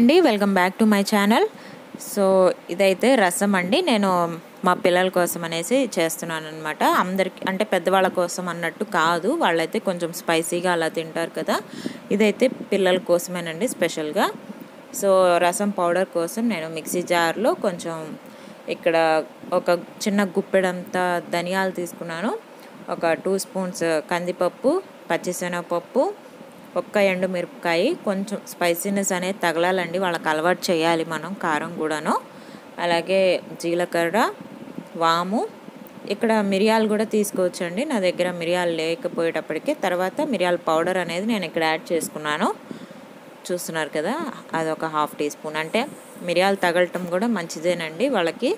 అండి, welcome back to my channel. So ఇదైతే రసం అండి. నేను మా పిల్లల కోసం అనేసి చేస్తున్నాను అనమాట. అందరికి అంటే పెద్దవాళ్ళ కోసం అన్నట్టు కాదు, వాళ్ళైతే కొంచెం స్పైసీగా అలా తింటారు కదా. ఇదైతే పిల్లల కోసమేనండి స్పెషల్గా. సో రసం పౌడర్ కోసం నేను మిక్సీ జార్లో కొంచెం ఇక్కడ ఒక చిన్న గుప్పెడంతా ధనియాలు తీసుకున్నాను, ఒక 2 స్పూన్స్ కందిపప్పు, పచ్చిశనగపప్పు, ఒక్క ఎండుమిరపకాయ, కొంచెం స్పైసీనెస్ అనేది తగలాలండి, వాళ్ళకి అలవాటు చేయాలి మనం కారం కూడాను. అలాగే జీలకర్ర, వాము, ఇక్కడ మిరియాలు కూడా తీసుకోవచ్చండి. నా దగ్గర మిరియాలు లేకపోయేటప్పటికి తర్వాత మిరియాల పౌడర్ అనేది నేను ఇక్కడ యాడ్ చేసుకున్నాను. చూస్తున్నారు కదా, అదొక 1/2 టీ స్పూన్. అంటే మిరియాలు తగలటం కూడా మంచిదేనండి వాళ్ళకి.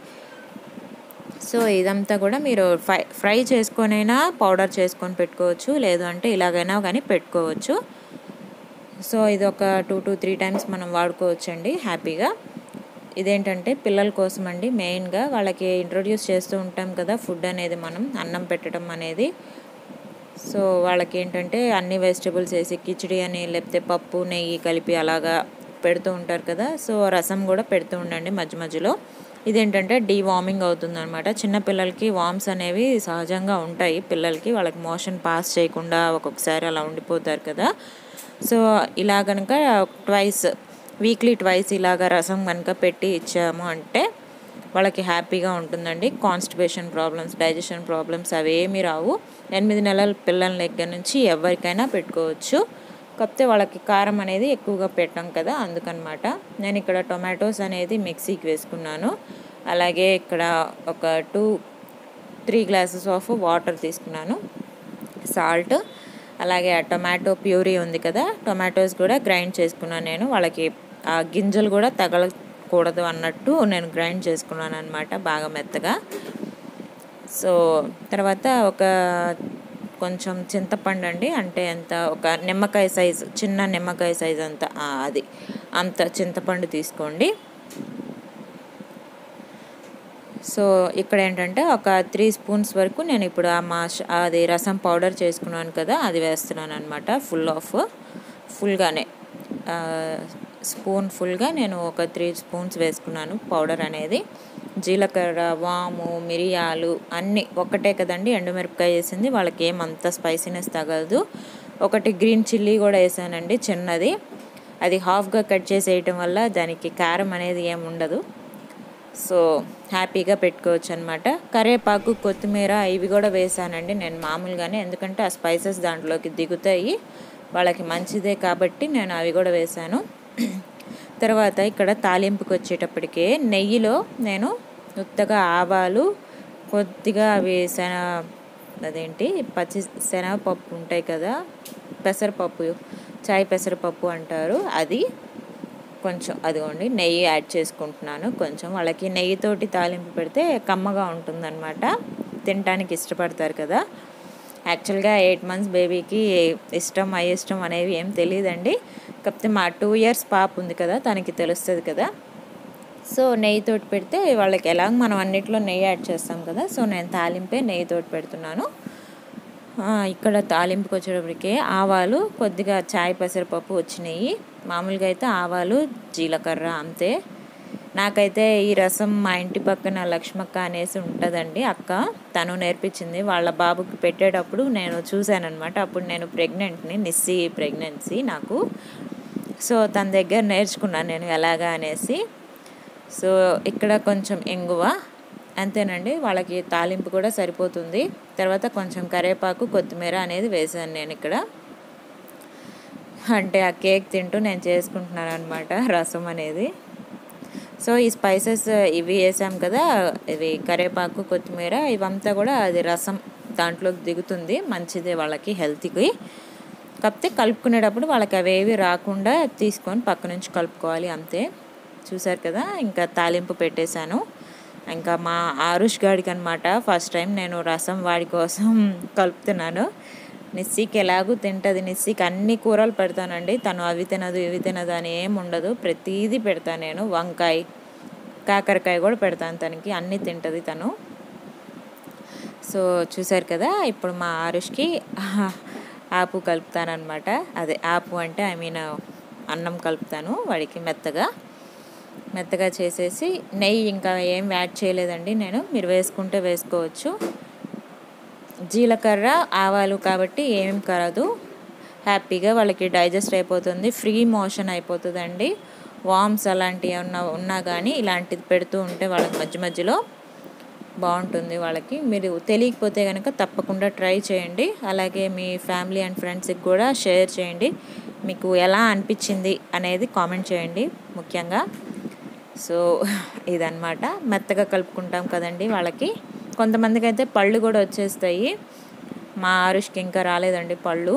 సో ఇదంతా కూడా మీరు ఫ్రై చేసుకొనైనా పౌడర్ చేసుకొని పెట్టుకోవచ్చు, లేదు అంటే ఇలాగైనా కానీ పెట్టుకోవచ్చు. సో ఇది ఒక 2 to 3 టైమ్స్ మనం వాడుకోవచ్చండి హ్యాపీగా. ఇదేంటంటే పిల్లల కోసం అండి, మెయిన్గా వాళ్ళకి ఇంట్రొడ్యూస్ చేస్తూ ఉంటాం కదా ఫుడ్ అనేది, మనం అన్నం పెట్టడం అనేది. సో వాళ్ళకి ఏంటంటే అన్ని వెజిటబుల్స్ వేసి కిచిడి అని, లేకపోతే పప్పు నెయ్యి కలిపి అలాగా పెడుతూ ఉంటారు కదా. సో రసం కూడా పెడుతూ ఉండండి మధ్య మధ్యలో. ఇదేంటంటే డీవార్మింగ్ అవుతుంది అనమాట. చిన్నపిల్లలకి వామ్స్ అనేవి సహజంగా ఉంటాయి పిల్లలకి, వాళ్ళకి మోషన్ పాస్ చేయకుండా ఒక్కొక్కసారి అలా ఉండిపోతారు కదా. సో ఇలా కనుక వీక్లీ ట్వైస్ ఇలాగ రసం కనుక పెట్టి ఇచ్చాము అంటే వాళ్ళకి హ్యాపీగా ఉంటుందండి. కాన్స్టిపేషన్ ప్రాబ్లమ్స్, డైజెషన్ ప్రాబ్లమ్స్ అవేమీ రావు. 8 నెలల పిల్లల దగ్గర నుంచి ఎవరికైనా పెట్టుకోవచ్చు. కాకపోతే వాళ్ళకి కారం అనేది ఎక్కువగా పెట్టాం కదా, అందుకనమాట. నేను ఇక్కడ టొమాటోస్ అనేది మిక్సీకి వేసుకున్నాను. అలాగే ఇక్కడ ఒక 2-3 గ్లాసెస్ ఆఫ్ వాటర్ తీసుకున్నాను, సాల్ట్, అలాగే ఆ టొమాటో ప్యూరీ ఉంది కదా, టొమాటోస్ కూడా గ్రైండ్ చేసుకున్నాను నేను. వాళ్ళకి ఆ గింజలు కూడా తగలకూడదు అన్నట్టు నేను గ్రైండ్ చేసుకున్నాను అనమాట, బాగా మెత్తగా. సో తర్వాత ఒక కొంచెం చింతపండు అండి, అంటే ఎంత, ఒక నిమ్మకాయ సైజు, చిన్న నిమ్మకాయ సైజు అంత చింతపండు తీసుకోండి. సో ఇక్కడ ఏంటంటే ఒక 3 స్పూన్స్ వరకు నేను ఇప్పుడు అది రసం పౌడర్ చేసుకున్నాను కదా, అది వేస్తున్నాను అనమాట. ఫుల్గానే స్పూన్ ఫుల్గా నేను ఒక 3 స్పూన్స్ వేసుకున్నాను పౌడర్ అనేది. జీలకర్ర, వాము, మిరియాలు అన్నీ ఒక్కటే కదండి, ఎండుమిరపకాయ వేసింది, వాళ్ళకి ఏమంత స్పైసీనెస్ తగలదు. ఒకటి గ్రీన్ చిల్లీ కూడా వేసానండి చిన్నది, అది హాఫ్గా కట్ చేసి వేయటం వల్ల దానికి కారం అనేది ఏమి ఉండదు. సో హ్యాపీగా పెట్టుకోవచ్చు అనమాట. కరివేపాకు, కొత్తిమీర ఇవి కూడా వేసానండి నేను మామూలుగానే, ఎందుకంటే ఆ స్పైసెస్ దాంట్లోకి దిగుతాయి, వాళ్ళకి మంచిదే కాబట్టి నేను అవి కూడా వేసాను. తర్వాత ఇక్కడ తాలింపుకి వచ్చేటప్పటికే నెయ్యిలో నేను ఉత్తగా ఆవాలు, కొద్దిగా అవి పచ్చి శనగపప్పు ఉంటాయి కదా, పెసరపప్పు, చాయ్ పెసరపప్పు అంటారు, అది కొంచెం అదిగోండి నెయ్యి యాడ్ చేసుకుంటున్నాను. కొంచెం వాళ్ళకి నెయ్యితోటి తాలింపు పెడితే కమ్మగా ఉంటుందన్నమాట, తినడానికి ఇష్టపడతారు కదా. యాక్చువల్గా 8 months బేబీకి అయిష్టం అనేవి ఏం తెలియదండి, కాకపోతే మా 2 years పాప ఉంది కదా, తనకి తెలుస్తుంది కదా. సో నెయ్యితోటి పెడితే వాళ్ళకి ఎలాగ మనం అన్నిట్లో నెయ్యి యాడ్ చేస్తాం కదా, సో నేను తాలింపే నెయ్యితోటి పెడుతున్నాను. ఇక్కడ తాలింపుకి వచ్చేటప్పటికే ఆవాలు, కొద్దిగా చాయ్ పెసరపప్పు వచ్చినాయి. మామూలుగా అయితే ఆవాలు, జీలకర్ర అంతే. నాకైతే ఈ రసం మా ఇంటి పక్కన లక్ష్మక్క అనేసి ఉంటుందండి అక్క, తను నేర్పించింది. వాళ్ళ బాబుకి పెట్టేటప్పుడు నేను చూశానమాట. అప్పుడు నేను నిస్సి ప్రెగ్నెన్సీ నాకు. సో తన దగ్గర నేర్చుకున్నాను నేను ఎలాగా అనేసి. సో ఇక్కడ కొంచెం ఇంగువ, అంతేనండి, వాళ్ళకి తాలింపు కూడా సరిపోతుంది. తర్వాత కొంచెం కరివేపాకు, కొత్తిమీర అనేది వేసాను నేను ఇక్కడ. అంటే ఆ కేక్ తింటూ నేను చేసుకుంటున్నాను అనమాట రసం అనేది. సో ఈ స్పైసెస్ ఇవి వేసాం కదా, ఇవి కరివేపాకు, కొత్తిమీర, ఇవంతా కూడా అది రసం దాంట్లోకి దిగుతుంది, మంచిదే వాళ్ళకి హెల్త్కి. కాకపోతే కలుపుకునేటప్పుడు వాళ్ళకి అవేవి రాకుండా తీసుకొని పక్క నుంచి కలుపుకోవాలి అంతే. చూసారు కదా, ఇంకా తాలింపు పెట్టేశాను. ఇంకా మా ఆరుష్ గాడికి అనమాట ఫస్ట్ టైం నేను రసం వాడి కోసం కలుపుతున్నాను. నిస్సికి ఎలాగూ తింటుంది, నిస్సికి అన్ని కూరలు పెడతానండి, తను అవి తినదు ఇవి తినదు అని ఏమి ఉండదు, ప్రతిదీ పెడతాను నేను. వంకాయ, కాకరకాయ కూడా పెడతాను తనకి, అన్నీ తింటుంది తను. సో చూసారు కదా, ఇప్పుడు మా ఆరుష్కి ఆపు కలుపుతానమాట. అదే ఆపు అంటే అన్నం కలుపుతాను వాడికి మెత్తగా చేసేసి నెయ్యి ఇంకా ఏం యాడ్ చేయలేదండి నేను, మీరు వేసుకుంటే వేసుకోవచ్చు. జీలకర్ర ఆవాలు కాబట్టి ఏం కరదు, హ్యాపీగా వాళ్ళకి డైజెస్ట్ అయిపోతుంది, ఫ్రీ మోషన్ అయిపోతుందండి. వామ్స్ అలాంటివి ఉన్నా కానీ ఇలాంటిది పెడుతూ ఉంటే వాళ్ళకి మధ్యలో బాగుంటుంది. వాళ్ళకి మీరు తెలియకపోతే కనుక తప్పకుండా ట్రై చేయండి. అలాగే మీ ఫ్యామిలీ అండ్ ఫ్రెండ్స్కి కూడా షేర్ చేయండి. మీకు ఎలా అనిపించింది అనేది కామెంట్ చేయండి ముఖ్యంగా. సో ఇదన్నమాట, మెత్తగా కలుపుకుంటాం కదండి వాళ్ళకి. కొంతమందికి అయితే పళ్ళు కూడా వచ్చేస్తాయి, మా ఆరుష్కి ఇంకా రాలేదండి పళ్ళు.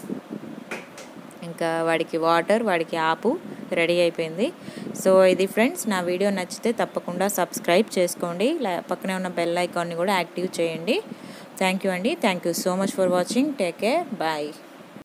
ఇంకా వాడికి వాటర్, వాడికి ఆపు రెడీ అయిపోయింది. సో ఇది ఫ్రెండ్స్, నా వీడియో నచ్చితే తప్పకుండా సబ్స్క్రైబ్ చేసుకోండి, పక్కనే ఉన్న బెల్ ఐకాన్ని కూడా యాక్టివ్ చేయండి. థ్యాంక్ యూ అండి, thank you so much for watching. Take care, bye.